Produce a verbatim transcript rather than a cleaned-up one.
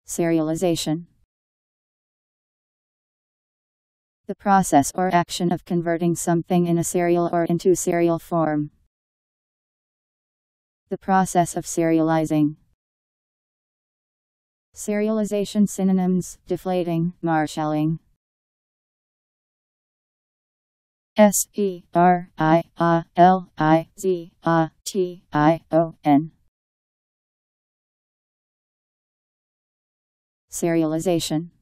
Serialization. The process or action of converting something in a serial or into serial form. The process of serializing. Serialization synonyms: deflating, marshalling. S E R I A L I Z A T I O N. Serialization.